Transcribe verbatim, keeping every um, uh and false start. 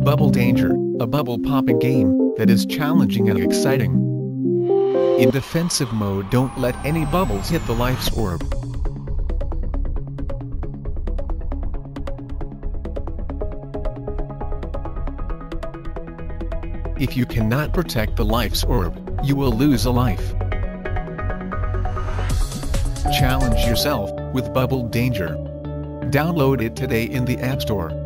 Bubble Danger, a bubble popping game that is challenging and exciting. In defensive mode, don't let any bubbles hit the life's orb. If you cannot protect the life's orb, you will lose a life. Challenge yourself with Bubble Danger. Download it today in the App Store.